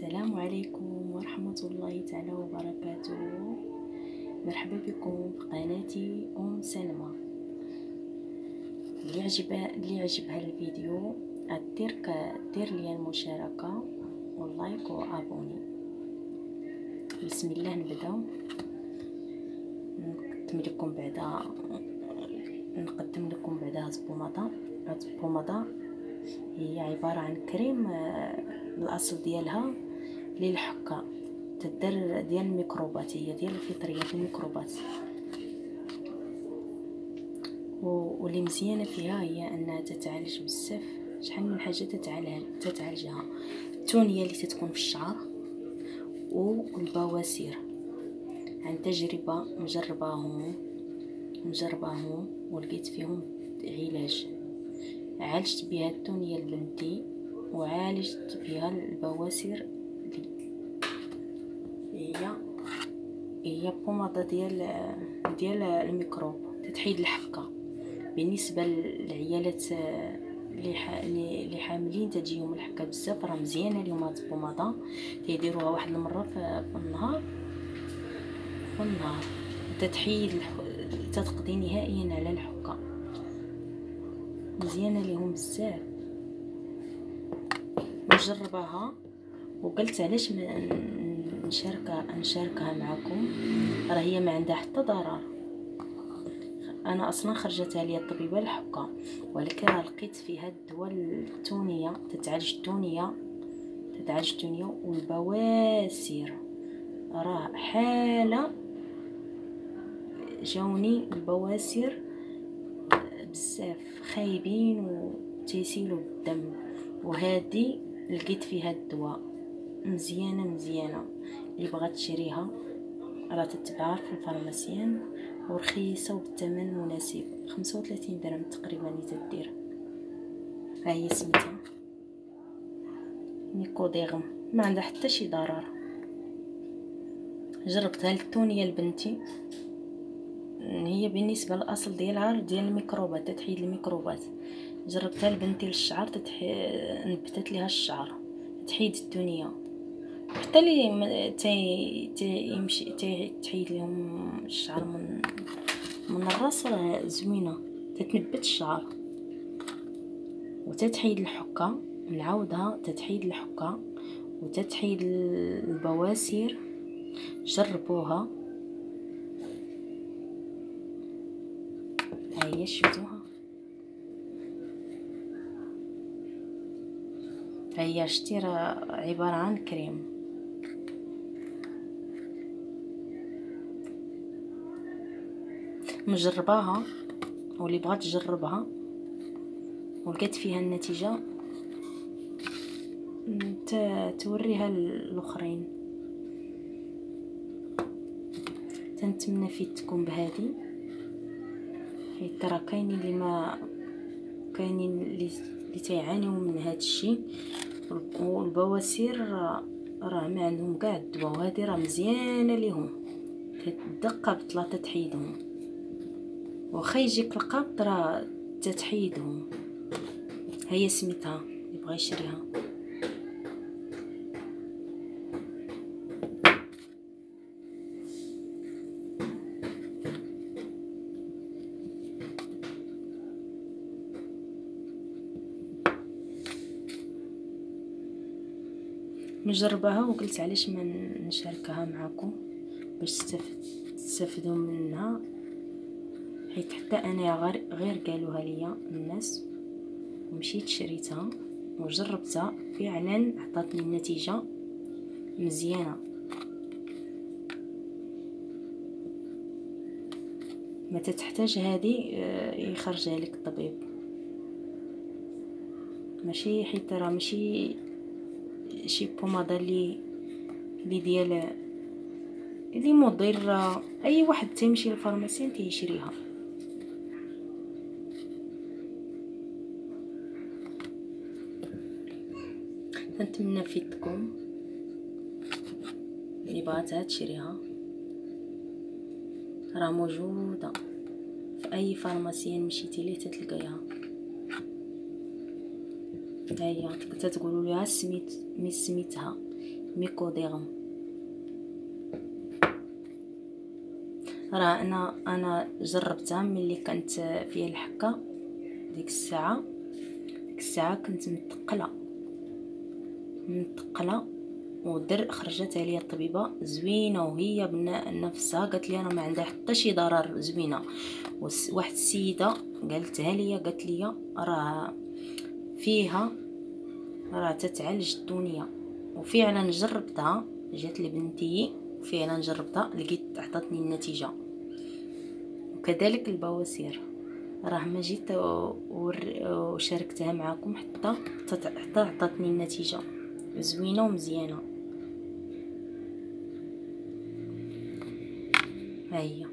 السلام عليكم ورحمة الله تعالى وبركاته. مرحبا بكم في قناتي سلمى. اللي عجبها الفيديو دير لي المشاركة واللايك وابوني. بسم الله نبداو. نقدم لكم بعدا هاد البوماده هي عبارة عن كريم. الاصل ديالها للحكة، تدر ديال الميكروبات، هي ديال الفطريات الميكروبات. واللي مزيانه فيها هي انها تتعالج بزاف، شحال من حاجه تتعالجها. التونيه اللي تتكون في الشعر والبواسير، عن تجربه مجرباهم ولقيت فيهم علاج. عالجت بها التونيه لبنتي وعالجت بها البواسير. هي بوماده ديال الميكروب، تتحيد الحكه. بالنسبه للعيالات اللي حاملين تجيهم الحكه بزاف، راه مزيانه ليهم هاد البوماده. تيديروها واحد المره في النهار تتقضي نهائيا على الحكه، مزيانه ليهم بزاف. نجربها وقلت علاش نشاركها معكم. راه هي ما عندها حتى ضرر. انا اصلا خرجتها لي الطبيبه الحكه، ولكن راه لقيت فيها الدواء التونيه، تتعالج التونيه والبواسير. راه حاله جاوني البواسير بزاف خايبين وتيسيلوا بالدم، وهذه لقيت فيها الدواء مزيانه. اللي بغات تشريها راه تتباع في الفارماسيان ورخيصه وبالثمن مناسب، 35 درهم تقريبا اللي تدير. ها هي سميتها نيكوديرم، ما عندها حتى شي ضرر. جربتها للتونيه لبنتي، هي بالنسبه للاصل ديالها ديال الميكروبات، تتحيد الميكروبات. جربتها لبنتي للشعر، نبتت ليها الشعر، تحيد التونيه. حتى اللي تحيد لهم الشعر من الراس، راه زوينه، تتنبت الشعر وتتحيد الحكه. نعاودها، تتحيد الحكه وتتحيد البواسير. جربوها. هي شفتوها، هي شتي راه عباره عن كريم. مجرباها، واللي بغات تجربها ولقيت فيها النتيجه توريها الاخرين. تنتمنى فيتكم بهذه، حيت ترى كاينين اللي تيعانيو من هذا الشيء، والبواسير راه ما عندهم كاع الدواء، وهذه راه مزيانه ليهم. تدق بطله تتحيدهم، واخا يجيك القبض راه تتحيدهم. هي سميتها اللي بغى يشريها. نجربها وقلت علاش ما نشاركها معكم باش تستافدوا منها، حيت حتى انا غير قالوها ليا الناس ومشيت شريتها وجربتها، فعلا عطاتني النتيجه مزيانه. ما تحتاج هذه يخرجها لك الطبيب، ماشي حيت راه ماشي شي بوماده اللي ديال اللي مضره. اي واحد تيمشي للفارماسيان تيشريها. نتمنى فيتكم اللي بغاتها تشريها، راه موجوده في اي فارماسيان مشيتي ليه تتلقايها. هي تقولوا ليها سميتها ميكوديرم. راه انا جربتها ملي كانت فيها الحكه. ديك الساعه كنت متقله خرجت عليا الطبيبه زوينه، وهي بنفسها قالت لي راه ما عندها حتى شي ضرر، زوينه. واحد السيده قالتها لي، قالت لي راه فيها، راه تتعالج الدنيا. وفعلا جربتها، جات لي بنتي فعلا جربتها، لقيت عطاتني النتيجه. وكذلك البواسير، راه ما جيت وشاركتها معكم حتى عطاتني النتيجه زوينه ومزيانه. ها هي